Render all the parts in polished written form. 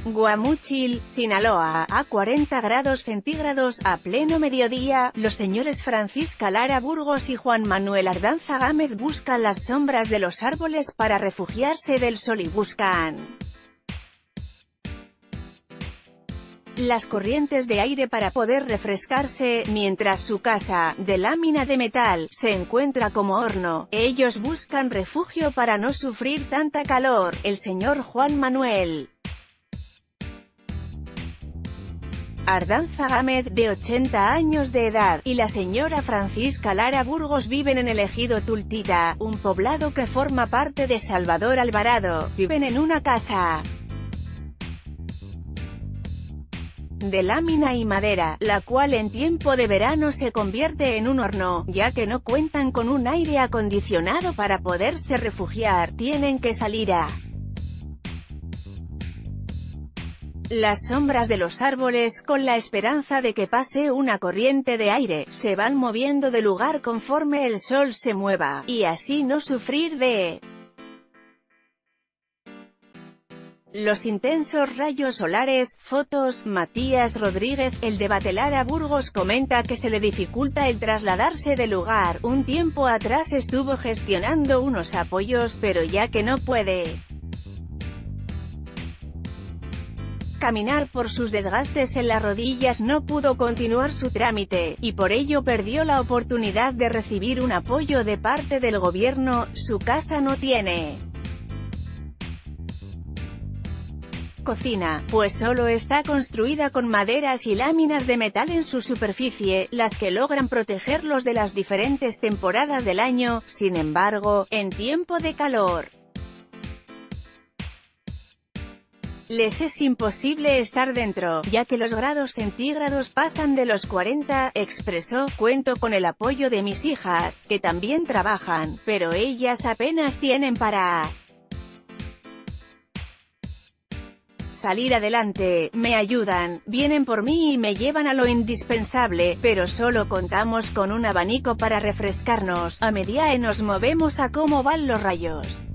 Guamúchil, Sinaloa, a 40 grados centígrados, a pleno mediodía, los señores Francisca Lara Burgos y Juan Manuel Ardanza Gámez buscan las sombras de los árboles para refugiarse del sol y buscan las corrientes de aire para poder refrescarse, mientras su casa, de lámina de metal, se encuentra como horno. Ellos buscan refugio para no sufrir tanta calor. El señor Juan Manuel Ardanza Gámez, de 80 años de edad, y la señora Francisca Lara Burgos viven en el ejido Tultita, un poblado que forma parte de Salvador Alvarado. Viven en una casa de lámina y madera, la cual en tiempo de verano se convierte en un horno, ya que no cuentan con un aire acondicionado para poderse refugiar, tienen que salir a las sombras de los árboles, con la esperanza de que pase una corriente de aire. Se van moviendo de lugar conforme el sol se mueva, y así no sufrir de los intensos rayos solares. Fotos, Matías Rodríguez, el de Batelara Burgos comenta que se le dificulta el trasladarse de lugar. Un tiempo atrás estuvo gestionando unos apoyos, pero ya que no puede caminar por sus desgastes en las rodillas, no pudo continuar su trámite, y por ello perdió la oportunidad de recibir un apoyo de parte del gobierno. Su casa no tiene cocina, pues solo está construida con maderas y láminas de metal en su superficie, las que logran protegerlos de las diferentes temporadas del año. Sin embargo, en tiempo de calor, les es imposible estar dentro, ya que los grados centígrados pasan de los 40, expresó. Cuento con el apoyo de mis hijas, que también trabajan, pero ellas apenas tienen para salir adelante. Me ayudan, vienen por mí y me llevan a lo indispensable, pero solo contamos con un abanico para refrescarnos. A medida nos movemos a cómo van los rayos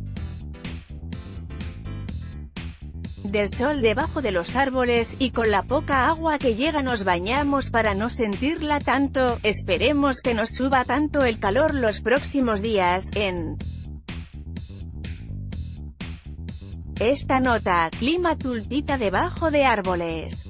del sol debajo de los árboles, y con la poca agua que llega nos bañamos para no sentirla tanto. Esperemos que no suba tanto el calor los próximos días. En esta nota, clima Tultita debajo de árboles.